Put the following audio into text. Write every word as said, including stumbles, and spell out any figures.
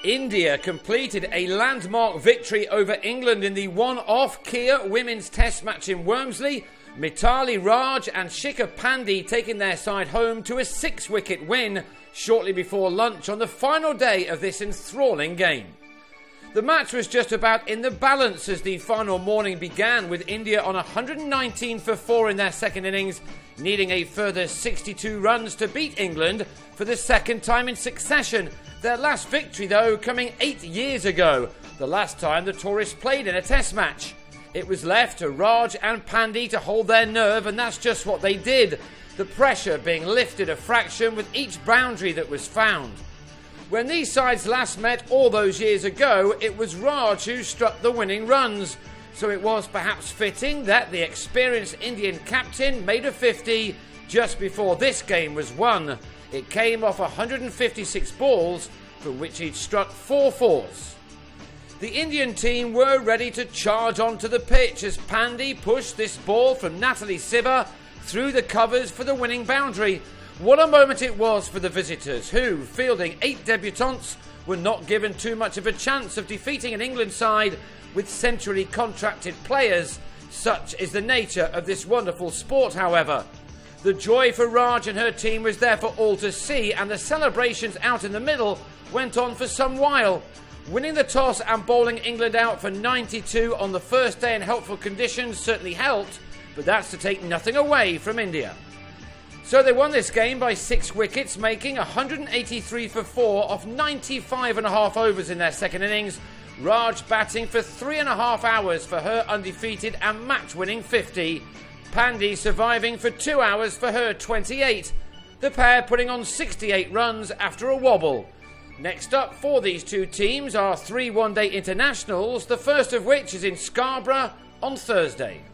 India completed a landmark victory over England in the one-off Kia Women's Test match in Wormsley. Mithali Raj and Shikha Pandey taking their side home to a six-wicket win shortly before lunch on the final day of this enthralling game. The match was just about in the balance as the final morning began, with India on one hundred nineteen for four in their second innings, needing a further sixty-two runs to beat England for the second time in succession. Their last victory, though, coming eight years ago, the last time the tourists played in a test match. It was left to Raj and Pandey to hold their nerve, and that's just what they did, the pressure being lifted a fraction with each boundary that was found. When these sides last met all those years ago, it was Raj who struck the winning runs, so it was perhaps fitting that the experienced Indian captain made a fifty just before this game was won. It came off one hundred fifty-six balls, from which he'd struck four fours. The Indian team were ready to charge onto the pitch as Pandey pushed this ball from Mithali Raj through the covers for the winning boundary. What a moment it was for the visitors, who, fielding eight debutants, were not given too much of a chance of defeating an England side with centrally contracted players. Such is the nature of this wonderful sport, however. The joy for Raj and her team was there for all to see, and the celebrations out in the middle went on for some while. Winning the toss and bowling England out for ninety-two on the first day in helpful conditions certainly helped, but that's to take nothing away from India. So they won this game by six wickets, making one hundred eighty-three for four off ninety-five and a half overs in their second innings. Raj batting for three and a half hours for her undefeated and match-winning fifty. Pandey surviving for two hours for her twenty-eight. The pair putting on sixty-eight runs after a wobble. Next up for these two teams are three one-day internationals, the first of which is in Scarborough on Thursday.